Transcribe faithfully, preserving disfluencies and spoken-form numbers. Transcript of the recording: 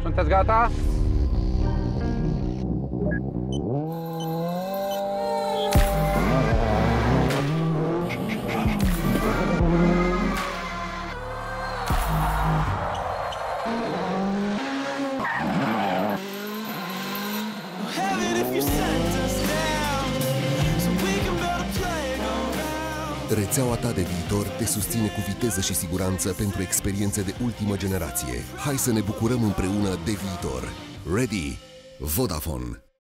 Sunteți gata? Rețeaua ta de viitor te susține cu viteză și siguranță pentru experiențe de ultimă generație. Hai să ne bucurăm împreună de viitor. Ready? Vodafone.